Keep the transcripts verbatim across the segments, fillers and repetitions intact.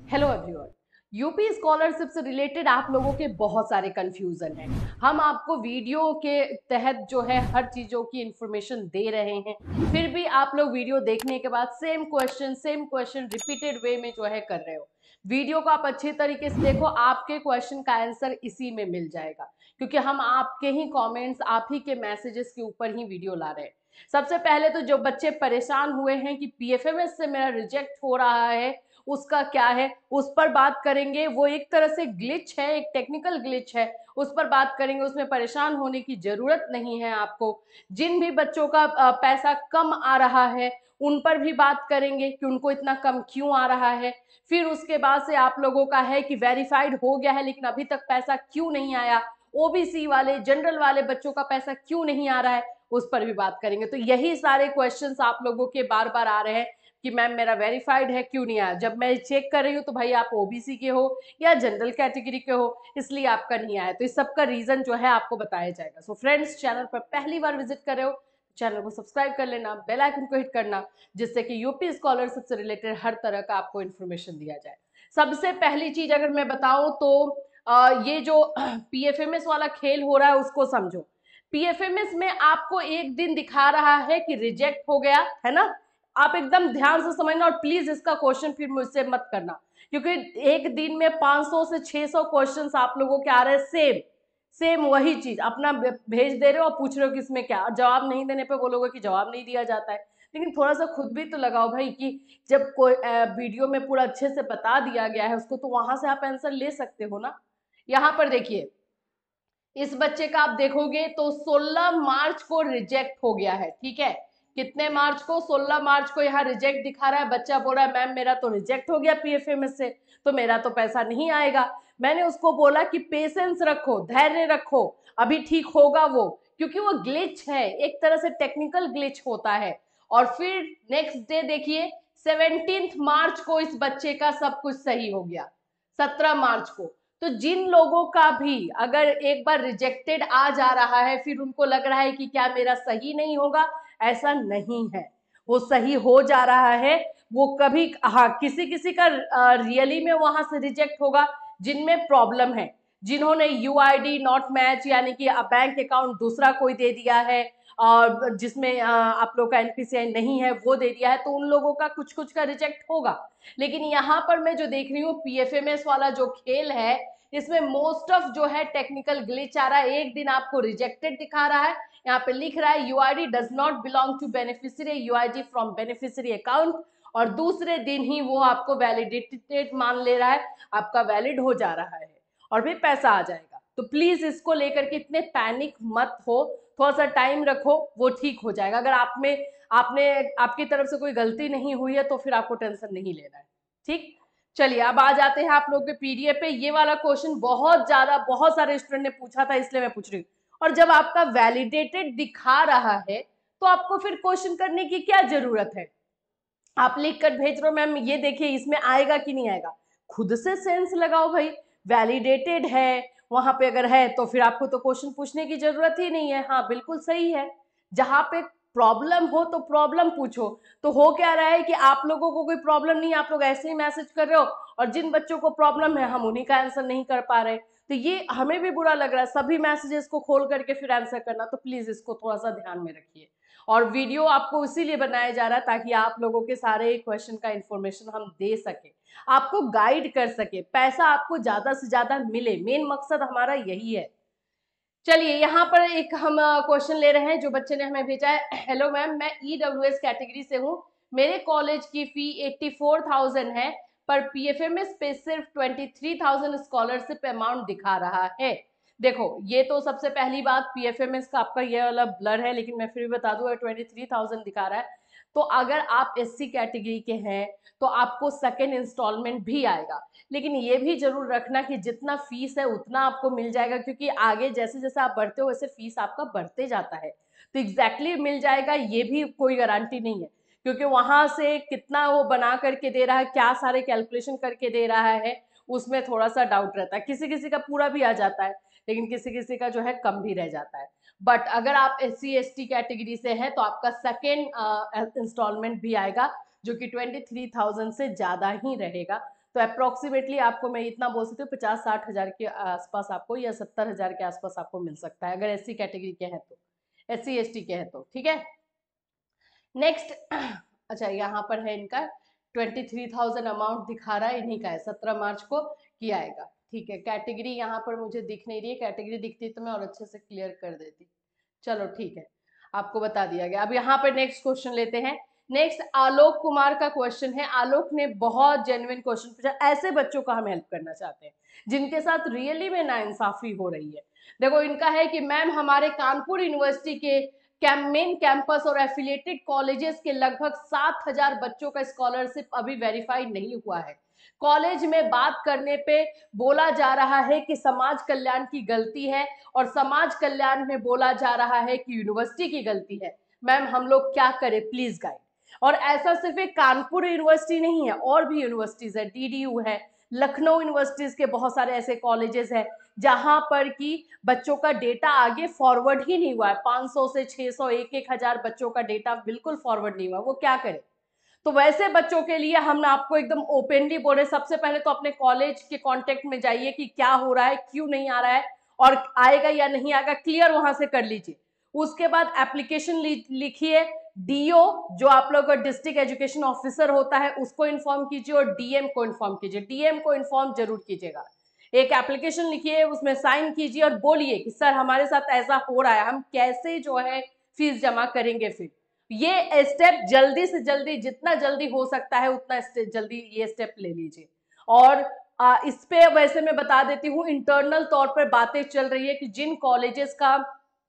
Hello everyone. UP scholarship से related आप लोगों के बहुत सारे कंफ्यूजन हैं। हम आपको वीडियो के तहत जो है हर चीज़ों की इंफॉर्मेशन दे रहे हैं, फिर भी आप लोग वीडियो देखने के बाद same question same question repeated way में जो है कर रहे हो। वीडियो को आप अच्छी तरीके से देखो, आपके क्वेश्चन का आंसर इसी में मिल जाएगा, क्योंकि हम आपके ही कमेंट्स, आप ही के मैसेजेस के ऊपर ही वीडियो ला रहे हैं। सबसे पहले तो जो बच्चे परेशान हुए हैं कि पीएफएमएस से मेरा रिजेक्ट हो रहा है, उसका क्या है, उस पर बात करेंगे। वो एक तरह से ग्लिच है, एक टेक्निकल ग्लिच है, उस पर बात करेंगे। उसमें परेशान होने की जरूरत नहीं है आपको। जिन भी बच्चों का पैसा कम आ रहा है उन पर भी बात करेंगे कि उनको इतना कम क्यों आ रहा है। फिर उसके बाद से आप लोगों का है कि वेरीफाइड हो गया है लेकिन अभी तक पैसा क्यों नहीं आया, ओबीसी वाले जनरल वाले बच्चों का पैसा क्यों नहीं आ रहा है, उस पर भी बात करेंगे। तो यही सारे क्वेश्चंस आप लोगों के बार बार आ रहे हैं कि मैम मेरा वेरीफाइड है क्यों नहीं आया। जब मैं चेक कर रही हूँ तो भाई आप ओबीसी के हो या जनरल कैटेगरी के हो, इसलिए आपका नहीं आया। तो इस सब का रीजन जो है आपको बताया जाएगा। सो फ्रेंड्स, चैनल पर पहली बार विजिट कर रहे हो, चैनल को सब्सक्राइब कर लेना, बेल आइकन को हिट करना, जिससे कि यूपी स्कॉलरशिप से रिलेटेड हर तरह का आपको इन्फॉर्मेशन दिया जाए। सबसे पहली चीज अगर मैं बताऊं तो आ, ये जो पीएफएमएस वाला खेल हो रहा है उसको समझो। पीएफएमएस में आपको एक दिन दिखा रहा है कि रिजेक्ट हो गया है ना। आप एकदम ध्यान से समझना और प्लीज इसका क्वेश्चन फिर मुझसे मत करना, क्योंकि एक दिन में पाँच सौ से छह सौ क्वेश्चंस आप लोगों के आ रहे हैं। सेम सेम वही चीज अपना भेज दे रहे हो और पूछ रहे हो कि इसमें क्या, जवाब नहीं देने पे बोलोगे कि जवाब नहीं दिया जाता है। लेकिन थोड़ा सा खुद भी तो लगाओ भाई कि जब कोई वीडियो में पूरा अच्छे से बता दिया गया है उसको, तो वहां से आप आंसर ले सकते हो ना। यहाँ पर देखिए, इस बच्चे का आप देखोगे तो सोलह मार्च को रिजेक्ट हो गया है। ठीक है, कितने मार्च को? सोलह मार्च को यहाँ रिजेक्ट दिखा रहा है। बच्चा बोल रहा है मैम मेरा तो रिजेक्ट हो गया पीएफएमएस से, तो मेरा तो पैसा नहीं आएगा। मैंने उसको बोला कि पेशेंस रखो, धैर्य रखो, अभी ठीक होगा वो, क्योंकि वो ग्लिच है, एक तरह से टेक्निकल ग्लिच होता है। और फिर नेक्स्ट डे देखिए, सेवनटीन मार्च को इस बच्चे का सब कुछ सही हो गया, सत्रह मार्च को। तो जिन लोगों का भी अगर एक बार रिजेक्टेड आ जा रहा है फिर उनको लग रहा है कि क्या मेरा सही नहीं होगा, ऐसा नहीं है, वो सही हो जा रहा है। वो कभी, हाँ, किसी किसी का रियली में वहां से रिजेक्ट होगा जिनमें प्रॉब्लम है, जिन्होंने यूआईडी नॉट मैच यानी कि बैंक अकाउंट दूसरा कोई दे दिया है और जिसमें आप लोग का एनपीसीआई नहीं है वो दे दिया है, तो उन लोगों का कुछ कुछ का रिजेक्ट होगा। लेकिन यहाँ पर मैं जो देख रही हूँ पीएफएमएस वाला जो खेल है, इसमें मोस्ट ऑफ जो है टेक्निकल ग्लिच आ रहा है। एक दिन आपको रिजेक्टेड दिखा रहा है, यहाँ पे लिख रहा है UID does not belong to beneficiary, UID from beneficiary account, और दूसरे दिन ही वो आपको वैलिडेटेड मान ले रहा है, आपका वैलिड हो जा रहा है और फिर पैसा आ जाएगा। तो प्लीज इसको लेकर के इतने पैनिक मत हो, थोड़ा सा टाइम रखो, वो ठीक हो जाएगा। अगर आप में आपने आपकी तरफ से कोई गलती नहीं हुई है तो फिर आपको टेंशन नहीं लेना है। ठीक, चलिए अब आ जाते हैं आप लोग के पीडीएफ पे। ये वाला क्वेश्चन बहुत ज्यादा बहुत सारे स्टूडेंट ने पूछा था, इसलिए मैं पूछ रही हूँ। और जब आपका वैलिडेटेड दिखा रहा है तो आपको फिर क्वेश्चन करने की क्या जरूरत है? आप लिख कर भेज रहे हो मैम ये देखिए इसमें आएगा कि नहीं आएगा, खुद से सेंस लगाओ भाई। वैलिडेटेड है वहां पे अगर है तो फिर आपको तो क्वेश्चन पूछने की जरूरत ही नहीं है। हाँ बिल्कुल सही है, जहां पे प्रॉब्लम हो तो प्रॉब्लम पूछो। तो हो क्या रहा है कि आप लोगों को कोई प्रॉब्लम नहीं, आप लोग ऐसे ही मैसेज कर रहे हो, और जिन बच्चों को प्रॉब्लम है हम उन्हीं का आंसर नहीं कर पा रहे। तो ये हमें भी बुरा लग रहा है, सभी मैसेजेस को खोल करके फिर आंसर करना। तो प्लीज इसको थोड़ा सा ध्यान में रखिए। और वीडियो आपको इसीलिए बनाया जा रहा है ताकि आप लोगों के सारे क्वेश्चन का इंफॉर्मेशन हम दे सके, आपको गाइड कर सके, पैसा आपको ज्यादा से ज्यादा मिले, मेन मकसद हमारा यही है। चलिए यहाँ पर एक हम क्वेश्चन ले रहे हैं जो बच्चे ने हमें भेजा है। हेलो मैम, मैं ईडब्ल्यूएस कैटेगरी से हूँ, मेरे कॉलेज की फी एट्टी फोर थाउजेंड है, पर पीएफएमएस पे सिर्फ twenty three thousand scholarship amount दिखा रहा है। देखो ये तो सबसे पहली बात, पीएफएमएस का आपका ये वाला ब्लर है, लेकिन मैं फिर भी बता दूं ट्वेंटी थ्री थाउजेंड दिखा रहा है। तो अगर आप एससी कैटेगरी के हैं तो आपको सेकेंड इंस्टॉलमेंट भी आएगा, लेकिन ये भी जरूर रखना कि जितना फीस है उतना आपको मिल जाएगा, क्योंकि आगे जैसे जैसे आप बढ़ते हो वैसे फीस आपका बढ़ते जाता है। तो एग्जैक्टली exactly मिल जाएगा ये भी कोई गारंटी नहीं है, क्योंकि वहां से कितना वो बना करके दे रहा है, क्या सारे कैलकुलेशन करके दे रहा है, उसमें थोड़ा सा डाउट रहता है। किसी किसी का पूरा भी आ जाता है लेकिन किसी किसी का जो है कम भी रह जाता है। बट अगर आप S C S T category से हैं तो आपका सेकेंड इंस्टॉलमेंट भी आएगा जो कि ट्वेंटी थ्री थाउजेंड से ज्यादा ही रहेगा। तो अप्रोक्सीमेटली आपको मैं इतना बोल सकती हूँ पचास साठ हजार के आसपास आपको या सत्तर हजार के आसपास आपको मिल सकता है अगर एस सी कैटेगरी के हैं तो, एस सी एस टी के हैं तो, ठीक है। नेक्स्ट अच्छा यहाँ पर है इनका ट्वेंटी थ्री थाउजेंड अमाउंट दिखा रहा है, इन्हीं का है, सत्रह मार्च को किया आएगा, ठीक है। कैटेगरी यहाँ पर मुझे दिख नहीं रही है, कैटेगरी दिखती तो मैं और अच्छे से क्लियर कर देती। चलो ठीक है, आपको बता दिया गया। अब यहाँ पर नेक्स्ट क्वेश्चन लेते हैं। नेक्स्ट आलोक कुमार का क्वेश्चन है। आलोक ने बहुत जेन्युइन क्वेश्चन पूछा। ऐसे बच्चों का हम हेल्प करना चाहते हैं जिनके साथ रियली में नाइंसाफी हो रही है। देखो इनका है कि मैम हमारे कानपुर यूनिवर्सिटी के कैम मेन कैंपस और एफिलिएटेड कॉलेजेस के लगभग सात हजार बच्चों का स्कॉलरशिप अभी वेरीफाई नहीं हुआ है। कॉलेज में बात करने पे बोला जा रहा है कि समाज कल्याण की गलती है और समाज कल्याण में बोला जा रहा है कि यूनिवर्सिटी की गलती है। मैम हम लोग क्या करें, प्लीज गाइड। और ऐसा सिर्फ एक कानपुर यूनिवर्सिटी नहीं है, और भी यूनिवर्सिटीज है, डी डी यू है, लखनऊ यूनिवर्सिटीज के बहुत सारे ऐसे कॉलेजेस हैं जहां पर कि बच्चों का डेटा आगे फॉरवर्ड ही नहीं हुआ है। पाँच सौ से छह सौ, एक एक हजार बच्चों का डेटा बिल्कुल फॉरवर्ड नहीं हुआ, वो क्या करें। तो वैसे बच्चों के लिए हम आपको एकदम ओपनली बोल रहे, सबसे पहले तो अपने कॉलेज के कांटेक्ट में जाइए कि क्या हो रहा है, क्यों नहीं आ रहा है, और आएगा या नहीं आएगा क्लियर वहां से कर लीजिए। उसके बाद एप्लीकेशन लिखिए, डीओ जो आप लोग का डिस्ट्रिक्ट एजुकेशन ऑफिसर होता है उसको इन्फॉर्म कीजिए और डीएम को इन्फॉर्म कीजिए। डीएम को इन्फॉर्म जरूर कीजिएगा। एक एप्लीकेशन लिखिए, उसमें साइन कीजिए और बोलिए कि सर हमारे साथ ऐसा हो रहा है, हम कैसे जो है फीस जमा करेंगे। फिर ये स्टेप जल्दी से जल्दी, जितना जल्दी हो सकता है उतना जल्दी ये स्टेप ले लीजिए। और आ, इस पे वैसे मैं बता देती हूँ, इंटरनल तौर पर बातें चल रही है कि जिन कॉलेजेस का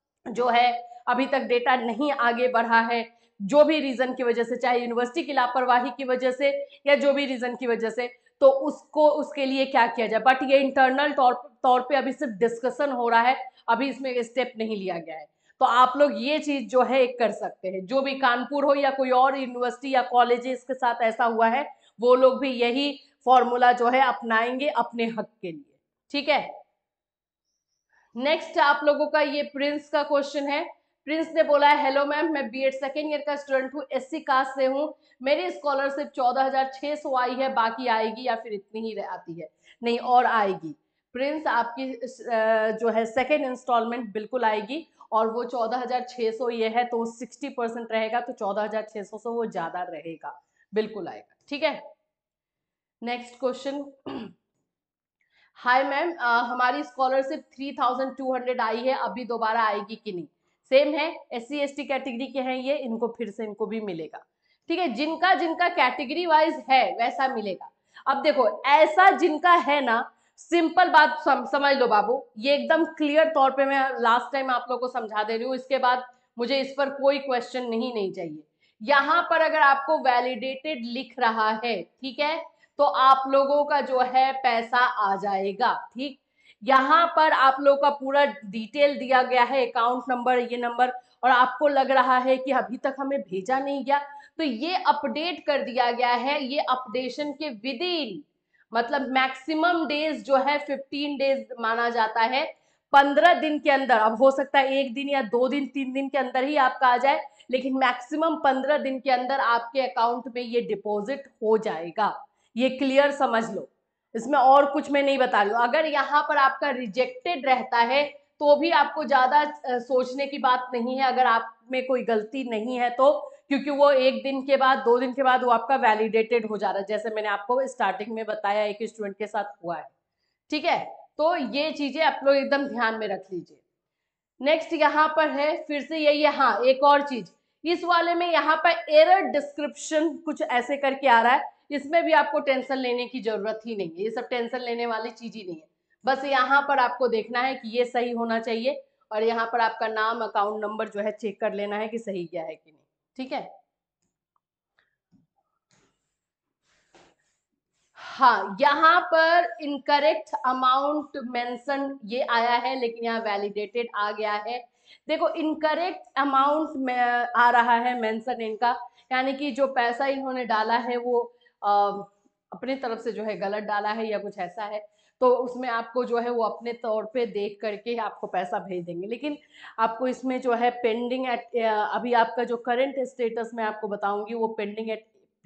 जो है अभी तक डेटा नहीं आगे बढ़ा है, जो भी रीजन की वजह से, चाहे यूनिवर्सिटी की लापरवाही की वजह से या जो भी रीजन की वजह से, तो उसको उसके लिए क्या किया जाए। बट ये इंटरनल तौर तौर पे अभी सिर्फ डिस्कशन हो रहा है, अभी इसमें स्टेप नहीं लिया गया है। तो आप लोग ये चीज जो है एक कर सकते हैं, जो भी कानपुर हो या कोई और यूनिवर्सिटी या कॉलेजेस के साथ ऐसा हुआ है, वो लोग भी यही फॉर्मूला जो है अपनाएंगे अपने हक के लिए, ठीक है। नेक्स्ट आप लोगों का ये प्रिंस का क्वेश्चन है। प्रिंस ने बोला है, हेलो मैम मैं बीएड सेकेंड ईयर का स्टूडेंट हूँ, एससी कास्ट से हूँ, मेरी स्कॉलरशिप चौदह हजार छह सौ आई है, बाकी आएगी या फिर इतनी ही आती है। नहीं, और आएगी। प्रिंस आपकी जो है सेकेंड इंस्टॉलमेंट बिल्कुल आएगी, और वो चौदह हजार छह सौ ये है तो सिक्सटी परसेंट रहेगा, तो चौदह हजार छह सौ से वो ज्यादा रहेगा, बिल्कुल आएगा, ठीक है। Next question. हाय मैम, हमारी scholarship three thousand two hundred आई है, अभी दोबारा आएगी कि नहीं। सेम है, S C S T category के हैं ये, इनको फिर से इनको भी मिलेगा, ठीक है। जिनका जिनका कैटेगरी वाइज है वैसा मिलेगा। अब देखो ऐसा जिनका है ना, सिंपल बात सम, समझ लो बाबू, ये एकदम क्लियर तौर पे मैं लास्ट टाइम आप लोगों को समझा दे रही हूँ, इसके बाद मुझे इस पर कोई क्वेश्चन नहीं नहीं चाहिए। यहाँ पर अगर आपको वैलिडेटेड लिख रहा है, ठीक है, तो आप लोगों का जो है पैसा आ जाएगा, ठीक। यहाँ पर आप लोगों का पूरा डिटेल दिया गया है, अकाउंट नंबर, ये नंबर, और आपको लग रहा है कि अभी तक हमें भेजा नहीं गया, तो ये अपडेट कर दिया गया है। ये अपडेशन के विद इन, मतलब मैक्सिमम डेज जो है फिफ्टीन डेज माना जाता है, पंद्रह दिन के अंदर। अब हो सकता है एक दिन या दो दिन तीन दिन के अंदर ही आपका आ जाए, लेकिन मैक्सिमम पंद्रह दिन के अंदर आपके अकाउंट में ये डिपॉजिट हो जाएगा। ये क्लियर समझ लो, इसमें और कुछ मैं नहीं बता रही हूँ। अगर यहाँ पर आपका रिजेक्टेड रहता है तो भी आपको ज्यादा सोचने की बात नहीं है, अगर आप में कोई गलती नहीं है तो, क्योंकि वो एक दिन के बाद, दो दिन के बाद वो आपका वैलिडेटेड हो जा रहा है, जैसे मैंने आपको स्टार्टिंग में बताया एक स्टूडेंट के साथ हुआ है, ठीक है। तो ये चीजें आप लोग एकदम ध्यान में रख लीजिए। नेक्स्ट यहाँ पर है फिर से यही है, हाँ एक और चीज, इस वाले में यहाँ पर एरर डिस्क्रिप्शन कुछ ऐसे करके आ रहा है, इसमें भी आपको टेंशन लेने की जरूरत ही नहीं है, ये सब टेंशन लेने वाली चीज ही नहीं है। बस यहाँ पर आपको देखना है कि ये सही होना चाहिए, और यहाँ पर आपका नाम, अकाउंट नंबर जो है चेक कर लेना है कि सही गया है कि नहीं, ठीक है। हाँ, यहाँ पर इनकरेक्ट अमाउंट मेंशन ये आया है, लेकिन यहाँ वैलिडेटेड आ गया है। देखो इनकरेक्ट अमाउंट में आ रहा है मेंशन इनका, यानी कि जो पैसा इन्होंने डाला है वो आ, अपने तरफ से जो है गलत डाला है या कुछ ऐसा है, तो उसमें आपको जो है वो अपने तौर पे देख करके आपको पैसा भेज देंगे। लेकिन आपको इसमें जो है पेंडिंग एट, अभी आपका जो करंट स्टेटस मैं आपको बताऊंगी वो पेंडिंग एट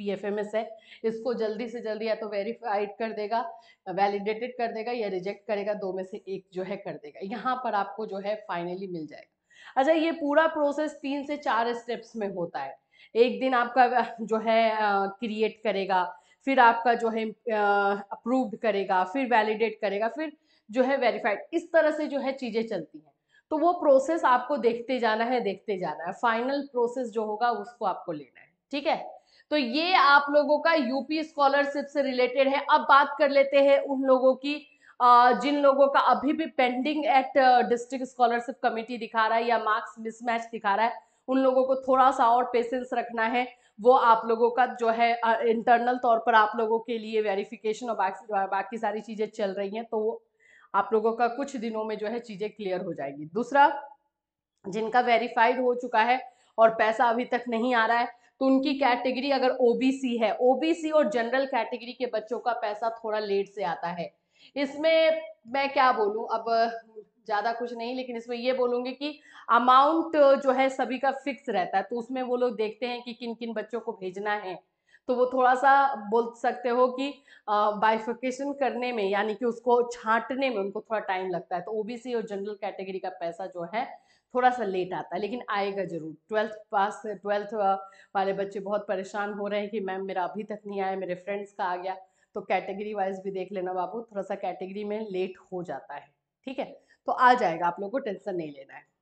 पीएफएमएस है, इसको जल्दी से जल्दी या तो वेरीफाइड कर देगा, वैलिडेटेड कर देगा, या रिजेक्ट करेगा, दो में से एक जो है कर देगा। यहाँ पर आपको जो है फाइनली मिल जाएगा। अच्छा, ये पूरा प्रोसेस तीन से चार स्टेप्स में होता है। एक दिन आपका जो है क्रिएट करेगा, फिर आपका जो है अप्रूव्ड करेगा, फिर वैलिडेट करेगा, फिर जो है वेरीफाइड, इस तरह से जो है चीजें चलती हैं। तो वो प्रोसेस आपको देखते जाना है, देखते जाना है, फाइनल प्रोसेस जो होगा उसको आपको लेना है। ठीक है, तो ये आप लोगों का यूपी स्कॉलरशिप से रिलेटेड है। अब बात कर लेते हैं उन लोगों की जिन लोगों का अभी भी pending at district scholarship committee दिखा रहा है या मार्क्स मिसमैच दिखा रहा है। उन लोगों को थोड़ा सा और पेशेंस रखना है। वो आप लोगों का जो है इंटरनल तौर पर आप लोगों के लिए वेरिफिकेशन और बाकी बाकी सारी चीजें चल रही हैं, तो वो आप लोगों का कुछ दिनों में जो है चीजें क्लियर हो जाएगी। दूसरा, जिनका वेरीफाइड हो चुका है और पैसा अभी तक नहीं आ रहा है, तो उनकी कैटेगरी अगर ओबीसी है, ओबीसी और जनरल कैटेगरी के बच्चों का पैसा थोड़ा लेट से आता है। इसमें मैं क्या बोलूं, अब ज्यादा कुछ नहीं, लेकिन इसमें ये बोलूंगी कि अमाउंट जो है सभी का फिक्स रहता है, तो उसमें वो लोग देखते हैं कि किन किन बच्चों को भेजना है, तो वो थोड़ा सा बोल सकते हो कि बाइफिकेशन करने में, यानी कि उसको छांटने में उनको थोड़ा टाइम लगता है। तो ओबीसी और जनरल कैटेगरी का पैसा जो है थोड़ा सा लेट आता है, लेकिन आएगा जरूर। ट्वेल्थ पास ट्वेल्थ वाले बच्चे बहुत परेशान हो रहे हैं कि मैम मेरा अभी तक नहीं आया, मेरे फ्रेंड्स का आ गया। तो कैटेगरी वाइज भी देख लेना बाबू, थोड़ा सा कैटेगरी में लेट हो जाता है। ठीक है, तो आ जाएगा, आप लोगों को टेंशन नहीं लेना है।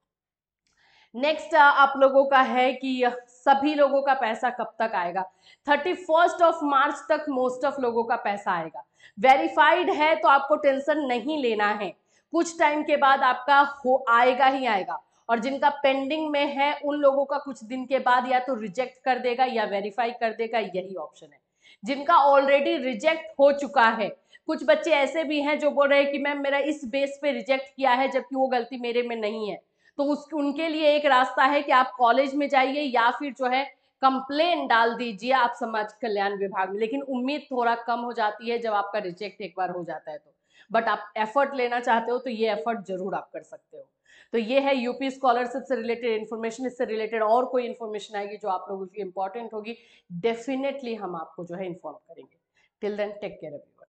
नेक्स्ट आप लोगों का है कि सभी लोगों का पैसा कब तक आएगा। थर्टी फर्स्ट ऑफ मार्च तक मोस्ट ऑफ लोगों का पैसा आएगा। वेरीफाइड है तो आपको टेंशन नहीं लेना है, कुछ टाइम के बाद आपका हो आएगा ही आएगा। और जिनका पेंडिंग में है उन लोगों का कुछ दिन के बाद या तो रिजेक्ट कर देगा या वेरीफाई कर देगा, यही ऑप्शन है। जिनका ऑलरेडी रिजेक्ट हो चुका है, कुछ बच्चे ऐसे भी हैं जो बोल रहे हैं कि मैम मेरा इस बेस पे रिजेक्ट किया है, जबकि वो गलती मेरे में नहीं है, तो उस उनके लिए एक रास्ता है कि आप कॉलेज में जाइए या फिर जो है कंप्लेन डाल दीजिए आप समाज कल्याण विभाग में। लेकिन उम्मीद थोड़ा कम हो जाती है जब आपका रिजेक्ट एक बार हो जाता है तो, बट आप एफर्ट लेना चाहते हो तो ये एफर्ट जरूर आप कर सकते हो। तो ये है यूपी स्कॉलरशिप से रिलेटेड इन्फॉर्मेशन। इससे रिलेटेड और कोई इन्फॉर्मेशन आएगी जो आप लोगों की इंपॉर्टेंट होगी, डेफिनेटली हम आपको जो है इन्फॉर्म करेंगे। Till then take care.